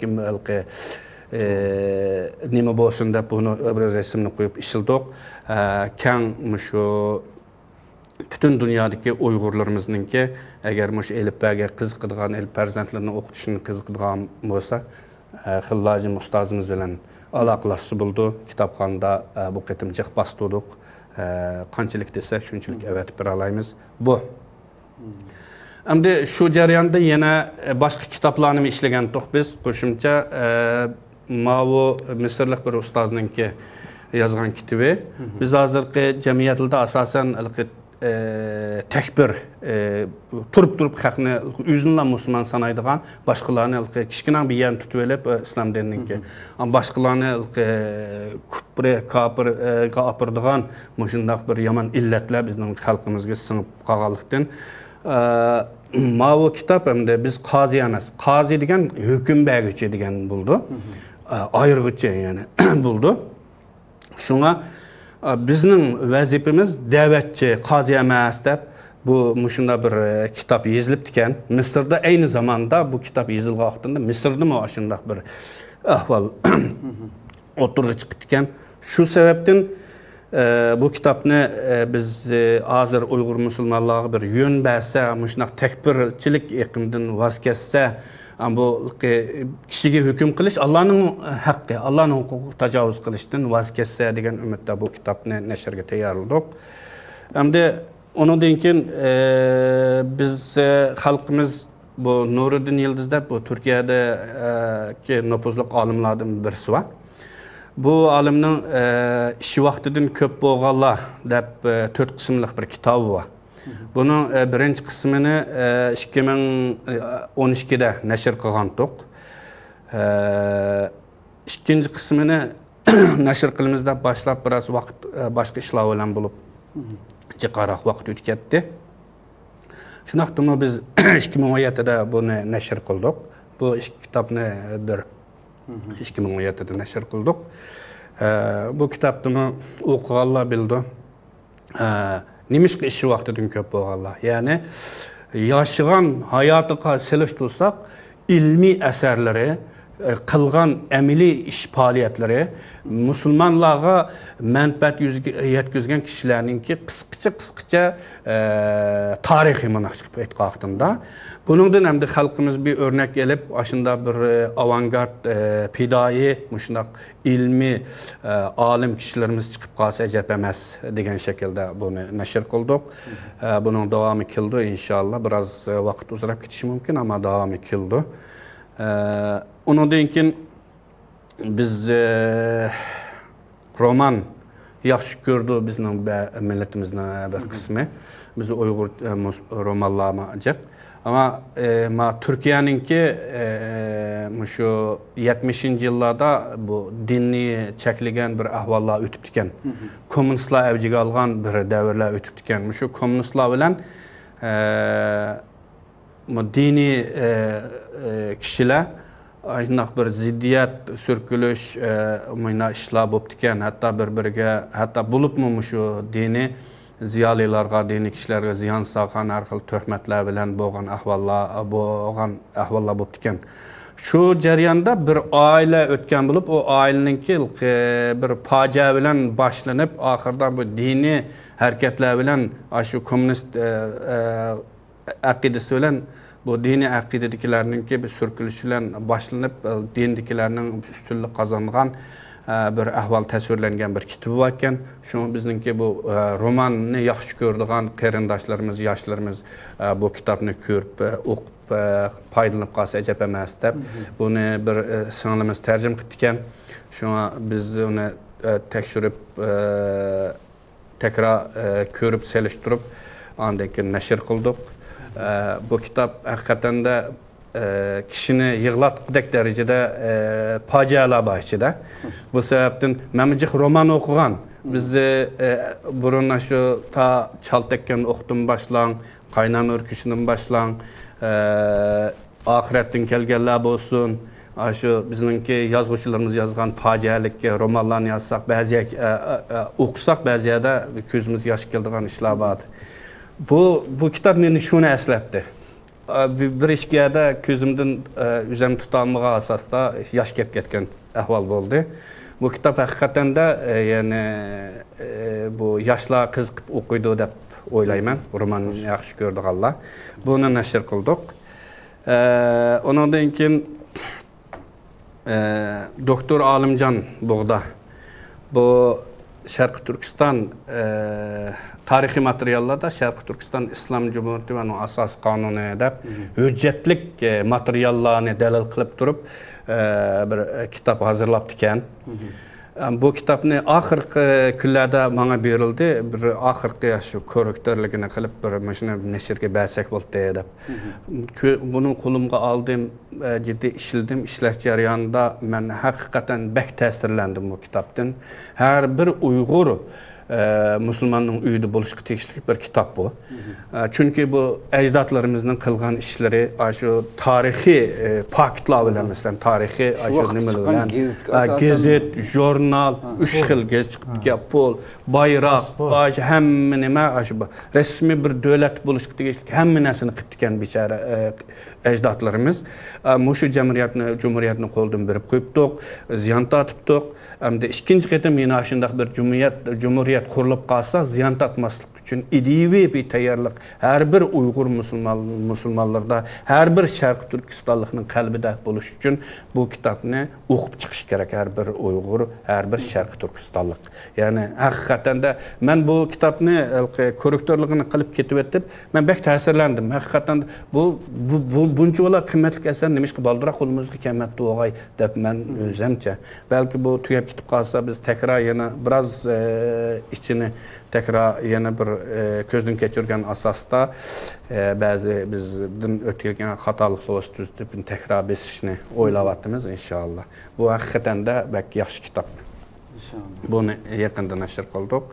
B: nima bo'lsin deb buni bir rasmni qo'yib ishildik. Kang shu butun dunyodagi Uyg'urlarimizningki agar mush elpaga qiziqadigan, el farzandlarini o'qitishni qiziqadigan bo'lsa, Xillojim ustozimiz bilan aloqalashib bo'ldi. Kitobxonada bu qitimchiq bastırdik. Qanchalik desa shunchalik avatib bera olamiz. Bu Endi shu jarayonda yana boshqa kitoblarni ishlagan edik biz. Qo'shimcha Mavu Misrlik bir ustozningki yozgan kitobi. Biz hozirgi jamiyatda asosan takbir turib-turib xalqni o'zini musulmon sanaydigan, boshqalarni kichkina bir yerini tutib olib islom dinininki, am boshqalarni kufr, kafirga opirdigan mushundaq bir yomon illatlar bizning xalqimizga singib qolganlikdan Mavu kitap hamda biz qozi emas, qozi degan hukm beruvchi degan bo'ldi. Ayırgıcı yani buldu. Şuna bizning vazifamiz da'vatchi, qozi emas deb bu mushunda bir kitap yozilib ekan. Misrda aynı zamanda bu kitap yozilgan vaqtida Misrda mı shunday bir ahvol o'tirg'i chiqib ekan. Shu sababdan bu kitobni biz hozir Uyg'ur musulmonlarga bir yo'l bersa, mushunday takbirchilik iqimidan voz kechsa, bu kishiga hukm qilish Allohning haqqi, Allohning huquqiga tajovuz qilishdan voz kechsa degan umidda bu kitobni nashrga tayyorladik. Hamda undan keyin biz xalqimiz bu Nuriddin Yıldızda bu Turkiyadagi nopuzliq olimlardan birisi var. Bu olimning ishi vaqtidan ko'p bo'lganlar deb to'rt qismli bir kitobi bor. Bunun birinchi qismini ikki ming o'n ikkida nashr qilgan edik. Ikkinchi qismini nashr qilimizda boshlab biroz vaqt boshqa ishlar bilan bo'lib, jiqaroq vaqt o'tkazdi. Şunaqdimi biz ikki ming o'n yettida buni nashr qildik. Bu ikki kitobni bir ikki ming o'n yettida nashr qildik. Bu kitobni o'qiganlar bildi. Nimishqa ishi vaqtidan ko'p bo'lganlar. Ya'ni yaşayan hayotiga selishtirsak, ilmiy asarlari, qilgan amaliy ish faoliyatlari musulmonlarga manfaat yetkazgan kishilarningki qisqacha qisqacha tarixiy manax chiqib aytqaqtında. Buningdan hamda xalqimiz bir örnek elib, aşında bir avangard, pidai, muşunaq ilmi alim kişilerimiz chiqib qalsa ajab emas degan shaklda buni nashr qildik. Buning davomi keldi inshaalloh. Biroz vaqt uzrab ketishi mumkin, ammo davomi keldi. Ondan keyin biz roman yaxshi ko'rdi bizning millatimizning bir qismi. Biz Uyg'ur romanlarımız. Ama e, ma Türkiye'ninki e, şu yetmişinci yıllarda bu dinni çekilgen bir ahvallar ötüp diken, komünistler evciga algan bir devirler ötüp diken, şu komünistler bilen e, dini e, e, kişiler aynak bir ziddiyet, sürkülüş, e, işler bulup diken, hatta birbirine, hatta bulup mu şu dini ziyalilarga, dini kişilerge ziyan sağan her xil töhmetler bilen boğan ahvallar, boğan ahvallar bulup diken. Şu jarayonda bir aile ötken bulup, o aileninki bir pacia bilen başlanıp, ahırda bu dini hareketler bilen, şu komünist e, e, akidesi bilen, bu dini akidedekilerninki bir sürkülüşüyle başlanıp, dindikilerinin üstünlük kazanılan bir ahval tasvirlengen bir kitabı varken, şu bizninki bu romanını yaxşı gördüğün qarindoshlarimiz, yaşlarımız bu kitabını görüp, okup, paydalanıp qalsa ajab emas deb, bunu bir singilimiz tercüme qilgan. Şuna biz onu tekshirib, tekrar görüp, selishtirib, ondan keyin nashr qildik. Bu kitap hakikaten de e, kişini yığlatqıdak derecede e, pacialar var içinde. Bu sebepten memcik roman okugan. Biz de e, burunla şu ta Çaltekken okudum başlan, Qaynan Örküşü'nün başlan, e, ahiretten kelgeller olsun. Şu bizimki yazgıçılarımız yazgan pacialik romanlarını yazsak, bazı e, e, okusak bazı yerde gözümüz yaş geldiğin işler vardı. Bu bu kitap beni şunu esletti. Bir, bir işgiyada gözümden üzerimi tutanmağa asasda yaş kep ketken ahval oldu. Bu kitap hakikaten de e, yani e, bu yaşla kızıp okuydu dep oylayman. Romanı yaxşı gördük Allah. Bunu nashr qildik. E, ondan keyin e, Doktor Alimcan Buğda bu Şarkı Türkistan e, tarihi materyallarda Şarkı Türkistan İslam Cumhuriyeti ve onun asas kanunu edip hüccetlik e, materyallarını delil kılıp durup e, bir kitap hazırlap diken. Bu kitabını ahırkı küllerde bana verildi. Bir ahırkı şu korrektörlüğüne kılıp bir maşına neşirge belsek buldu edip. Bunun kolumga aldığım e, ciddi işildim. İşleş jarayonida ben hakikaten bek tesirlendim bu kitaptan. Her bir Uygur e, Müslümanın uydu buluşku teşlik bir kitap bu. E, çünkü bu ecdatlarımızın kılgan işleri, şu tarihi e, paketler bilen mesela tarihi aşırı gezet, jurnal, üç yıl gez çıktı pol, bayrak, aş hem nime aşı resmi bir devlet buluşku teşlik hem nesini kıptiken biçare e, ecdatlarımız. E, Muşu cumhuriyetini cumhuriyetini koldan berip koyuptuk, ziyan tatıptuk. Hem de ikinci qitim yine aşındaq bir cumhuriyet cumhuriyet kurulup qalsa ziyan tatmaslık için idevi bir tayyorlik her bir Uygur Müslüman Müslümanlarda her bir Şarkı Türkistanlığının kalbide buluş için bu kitabını okup çıkış gerek her bir Uygur, her bir Şarkı Türkistanlık. Yani hakikaten de ben bu kitabını korrektörlüğünü kılıp ketip ettim. Ben bek tesirlendim. Hakikaten de bu bu bu bunca ola kıymetli eser demiş ki baldıra kolumuzda kıymetli oğay dep ben özemçe. Belki bu tüyep kitap kalsa biz tekrar yine biraz e, içini tekrar yeni bir e, közden keçirgen asasda e, bazı bizden ötülgen hatalıklı olsun tekrar biz işini oylavatımız inşallah. Bu hakikaten de belki yaxşı kitap.
A: İnşallah.
B: Bunu yakında nashr qildik.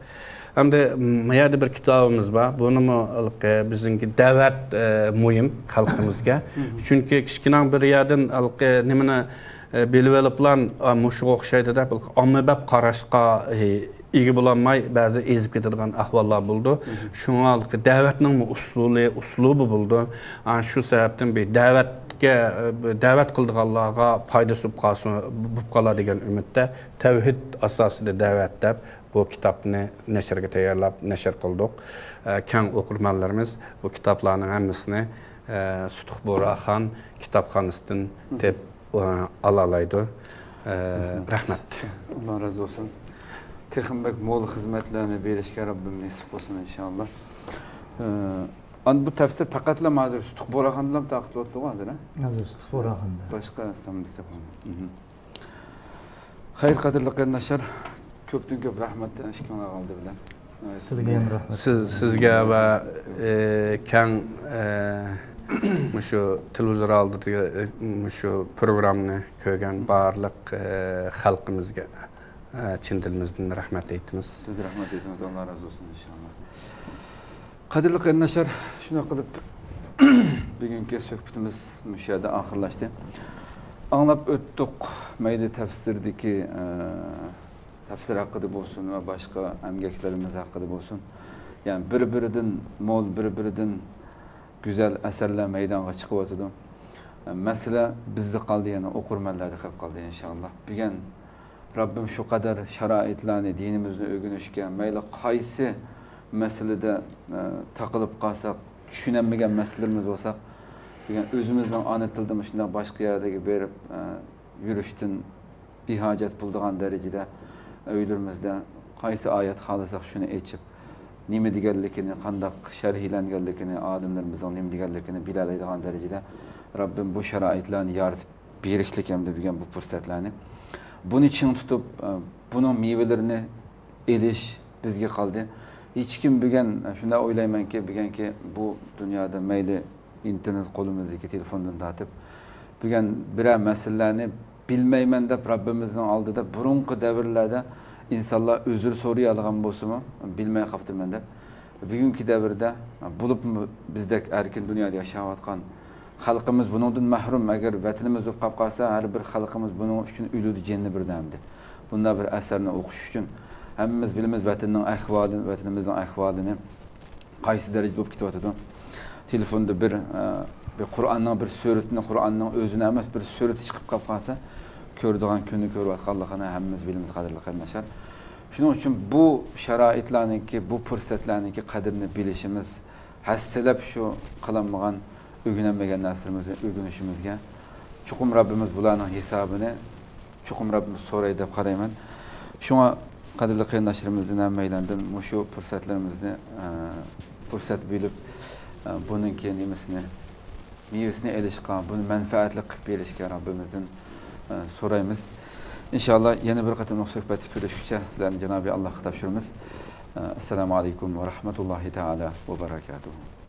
B: Hamda mayada bir kitabımız var. Bunu mu bizimki davet muhim halkımızga. Çünkü kichkina bir yerden alqi nimani bilib oliblan mushu o'xshaydi deb ommabop qarashga ega bo'lolmay ba'zi ezib ketadigan ahvollar bo'ldi. Shunga alqi da'vatning usuli, uslubi bo'ldi. Ana shu sababdan bir da'vatga da'vat qildiganlarga foydasi bo'lib qoladi degan umidda tavhid asosida da'vat deb bu kitobni nashrga tayyorlab nashr qildik. Keng o'qirmanlarimiz bu kitoblarning hammasini Sutuq Bo'raxon kitobxonasidan deb alalaydı. Rahmet.
A: Allah razı olsun. Texinbek mo'l xizmatlarni berishga Rabbim nasib qilsin inshaalloh. An bu tafsir faqatla hozir Sutuq Bo'raxonda ham taqdilyapti hozir, ha?
C: Hozir Sutuq Bo'raxonda.
A: Boshqa istamlikda qolmadi. Xayr, qadrli qarindoshlar, ko'pdan ko'p rahmatdan ishkona qoldi bilan.
C: Sizga ham rahmat.
B: Siz sizga va keng şu televizor aldırdığı şu programını koygan barlıq xalqimizga chin dilimizdan rahmat aytamiz.
A: Siz rahmat aytamiz. Allah razı olsun inşallah. Qadrli qarindoshlar, shuna qilib bugungi suhbatimiz mushada oxirlashdi. Anglab o'tdik mayda tafsirdagi tafsir haqida bo'lsin va boshqa amgaklarimiz haqida bo'lsin. Yani bir-biridan mo'l, bir-biridan güzel eserler meydana çıkıvatıdı. Mesela bizde kaldı yani okurmenlerde hep kaldı inşallah. Bugün Rabbim şu kadar şaraitlerini dinimizde ögünüşken, meyle kaysi meselede e, takılıp kalsak, düşünemeyen meselelerimiz olsak, bugün özümüzden anlatıldığımız şimdi başka yerdeki bir e, yürüyüştün bir hacet bulduğun derecede öylürümüzde kaysi ayet halısak şunu içip, nime digerlikini, qandaq şerhilengerlikini, alimlerimizden nime digerlikini bilaleydiğin derecede Rabbim bu şeraitlerini yaratıp biriklik hem de bugün bu fırsatlarını. Bunun için tutup, bunun meyvelerini eliş bizge kaldı. Hiç kim bugün, şunda oylayman ki, bugün ki bu dünyada meyli internet kolumuzdaki telefondan dağıtıp, bugün birer meselelerini bilmeymen de Rabbimizden aldı da burunqu devirlerde insanlar özür soruyu algan bolsumu bilmey qaptım ben de. Bugünkü devirde bulup bizdek erkin dünyada yaşayotgan xalqimiz bundan mahrum eğer vatanimiz bo'lib qolib qolsa har bir xalqimiz buning uchun o'ludi jenni birdamdi. Bunda bir asarni o'qish uchun hammamiz bilamiz vatanning ahvolini, vatanimizning ahvolini qaysi darajada bo'lib ketyapti. Telefonda bir bir Qur'onning bir suratini, Qur'onning o'zini emas bir surati chiqib qolib qolsa ko'rdigan kuni ko'rayotganligini hammamiz bilamiz qadrli qarindoshlar. Shuning uchun bu sharoitlarniki, bu fursatlarniki qadrini bilishimiz, hassalab shu qilinmagan, o'rganmagan narsalarimizni o'rganishimizga chuqum Rabbimiz bularning hisobini chuqum Rabbimiz so'raydi deb qarayman. Shunga qadrli qarindoshlarimizdan hammaylardan shu fursatlarimizni fursat bilib buningki nimasini mevasini elishga, buni manfaatli qilib berishga Rabbimizdan so'raymiz. İnşallah yeni bir qatim suhbatda ko'rishguncha sizlarni Janobi Allohga topshiramiz. Assalomu alaykum va rahmatullohi taala va barakatuh.